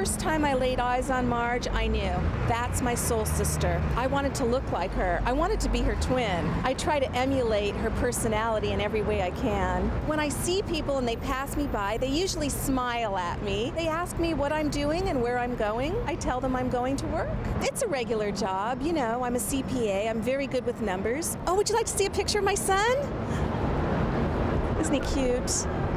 first time I laid eyes on Marge, I knew that's my soul sister. I wanted to look like her. I wanted to be her twin. I try to emulate her personality in every way I can. When I see people and they pass me by, they usually smile at me. They ask me what I'm doing and where I'm going. I tell them I'm going to work. It's a regular job, you know, I'm a CPA. I'm very good with numbers. Oh, would you like to see a picture of my son? Isn't he cute?